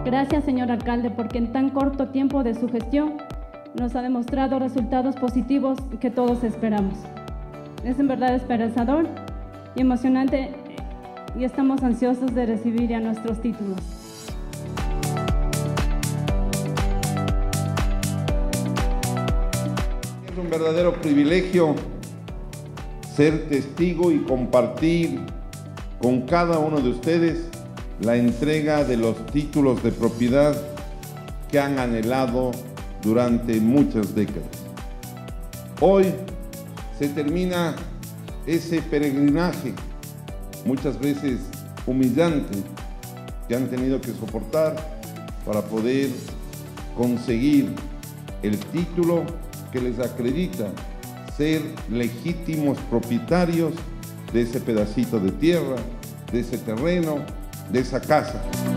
Gracias, señor alcalde, porque en tan corto tiempo de su gestión nos ha demostrado resultados positivos que todos esperamos. Es en verdad esperanzador y emocionante y estamos ansiosos de recibir ya nuestros títulos. Es un verdadero privilegio ser testigo y compartir con cada uno de ustedes la entrega de los títulos de propiedad que han anhelado durante muchas décadas. Hoy se termina ese peregrinaje, muchas veces humillante, que han tenido que soportar para poder conseguir el título que les acredita ser legítimos propietarios de ese pedacito de tierra, de ese terreno, de esa casa.